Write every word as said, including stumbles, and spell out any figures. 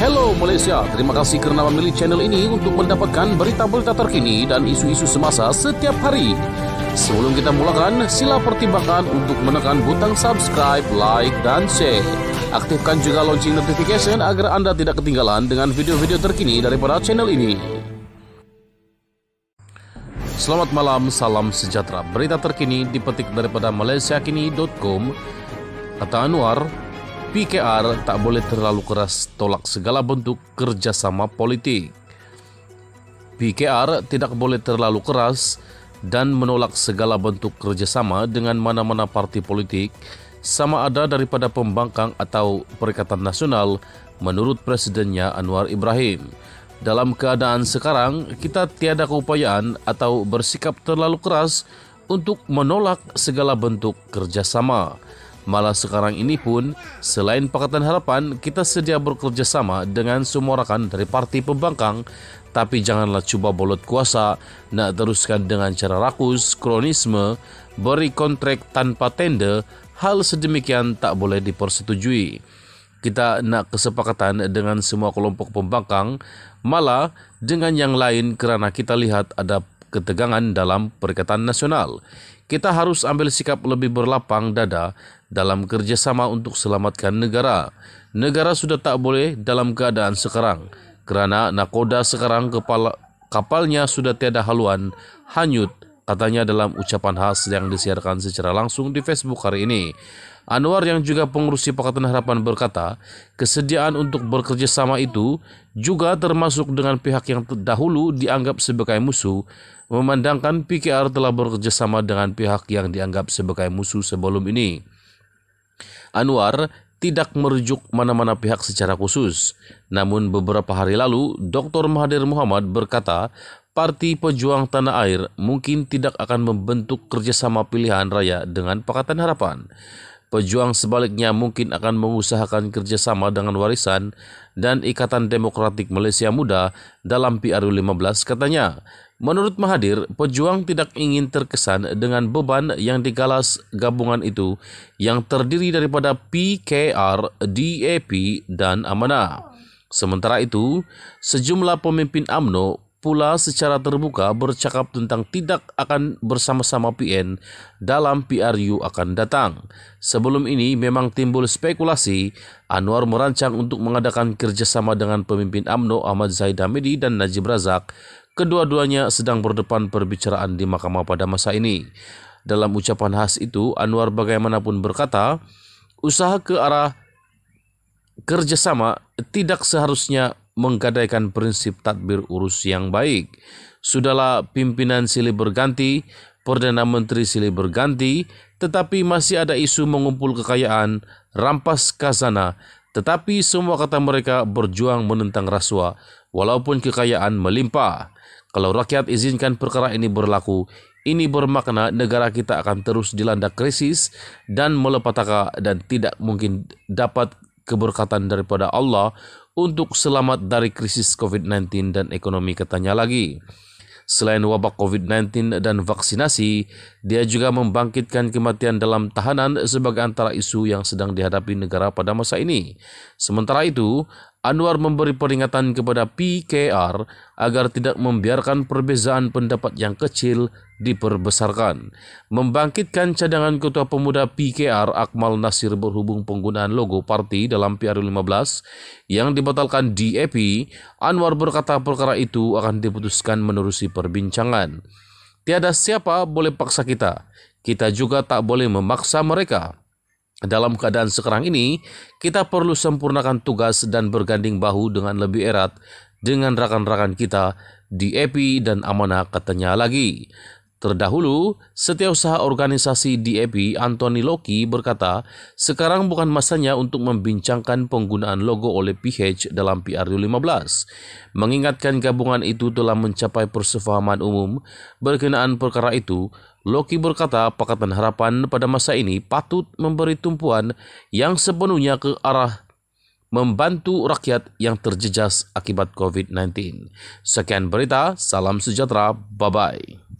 Hello Malaysia, terima kasih kerana memilih channel ini untuk mendapatkan berita-berita terkini dan isu-isu semasa setiap hari. Sebelum kita mulakan, sila pertimbangkan untuk menekan butang subscribe, like dan share. Aktifkan juga lonceng notification agar anda tidak ketinggalan dengan video-video terkini daripada channel ini. Selamat malam, salam sejahtera. Berita terkini dipetik daripada malaysiakini dot com. Kata Anwar, P K R tak boleh terlalu keras tolak segala bentuk kerjasama politik. P K R tidak boleh terlalu keras dan menolak segala bentuk kerjasama dengan mana-mana parti politik, sama ada daripada pembangkang atau Perikatan Nasional, menurut Presidennya Anwar Ibrahim. Dalam keadaan sekarang, kita tiada keupayaan atau bersikap terlalu keras untuk menolak segala bentuk kerjasama. Malah sekarang ini pun, selain Pakatan Harapan, kita sedia bekerjasama dengan semua rakan dari parti pembangkang, tapi janganlah cuba bolot kuasa, nak teruskan dengan cara rakus, kronisme, beri kontrak tanpa tender, hal sedemikian tak boleh dipersetujui. Kita nak kesepakatan dengan semua kelompok pembangkang, malah dengan yang lain kerana kita lihat ada ketegangan dalam Perikatan Nasional. Kita harus ambil sikap lebih berlapang dada dalam kerjasama untuk selamatkan negara. Negara sudah tak boleh dalam keadaan sekarang, kerana nakoda sekarang kepala, kapalnya sudah tiada haluan, hanyut, katanya dalam ucapan khas yang disiarkan secara langsung di Facebook hari ini. Anwar yang juga pengurusi Pakatan Harapan berkata, kesediaan untuk bekerjasama itu juga termasuk dengan pihak yang dahulu dianggap sebagai musuh, memandangkan P K R telah bekerjasama dengan pihak yang dianggap sebagai musuh sebelum ini. Anwar tidak merujuk mana-mana pihak secara khusus. Namun beberapa hari lalu, Doktor Mahathir Mohamad berkata, Parti Pejuang Tanah Air mungkin tidak akan membentuk kerjasama pilihan raya dengan Pakatan Harapan. Pejuang sebaliknya mungkin akan mengusahakan kerjasama dengan Warisan dan Ikatan Demokratik Malaysia Muda dalam P R U lima belas, katanya. Menurut Mahathir, Pejuang tidak ingin terkesan dengan beban yang digalas gabungan itu yang terdiri daripada P K R, D A P dan Amanah. Sementara itu, sejumlah pemimpin U M N O pula secara terbuka bercakap tentang tidak akan bersama-sama P N dalam P R U akan datang. Sebelum ini memang timbul spekulasi Anwar merancang untuk mengadakan kerjasama dengan pemimpin U M N O Ahmad Zahid Hamidi dan Najib Razak. Kedua-duanya sedang berdepan perbicaraan di mahkamah pada masa ini. Dalam ucapan khas itu, Anwar bagaimanapun berkata, usaha ke arah kerjasama tidak seharusnya menggadaikan prinsip tadbir urus yang baik. Sudahlah pimpinan silih berganti, Perdana Menteri silih berganti, tetapi masih ada isu mengumpul kekayaan, rampas khazanah, tetapi semua kata mereka berjuang menentang rasuah, walaupun kekayaan melimpah. Kalau rakyat izinkan perkara ini berlaku, ini bermakna negara kita akan terus dilanda krisis dan melepataka dan tidak mungkin dapat keberkatan daripada Allah untuk selamat dari krisis COVID sembilan belas dan ekonomi, katanya lagi. Selain wabak COVID sembilan belas dan vaksinasi, dia juga membangkitkan kematian dalam tahanan sebagai antara isu yang sedang dihadapi negara pada masa ini. Sementara itu, Anwar memberi peringatan kepada P K R agar tidak membiarkan perbezaan pendapat yang kecil diperbesarkan. Membangkitkan cadangan Ketua Pemuda P K R Akmal Nasir berhubung penggunaan logo parti dalam P R U lima belas yang dibatalkan D A P, Anwar berkata perkara itu akan diputuskan menerusi perbincangan. Tiada siapa boleh paksa kita. Kita juga tak boleh memaksa mereka. Dalam keadaan sekarang ini, kita perlu sempurnakan tugas dan berganding bahu dengan lebih erat dengan rakan-rakan kita, D A P dan Amanah, katanya lagi. Terdahulu, Setiausaha Organisasi D A P Anthony Loki berkata, sekarang bukan masanya untuk membincangkan penggunaan logo oleh P H dalam P R U lima belas. Mengingatkan gabungan itu telah mencapai persefahaman umum berkenaan perkara itu, Loki berkata Pakatan Harapan pada masa ini patut memberi tumpuan yang sepenuhnya ke arah membantu rakyat yang terjejas akibat COVID sembilan belas. Sekian berita, salam sejahtera, bye-bye.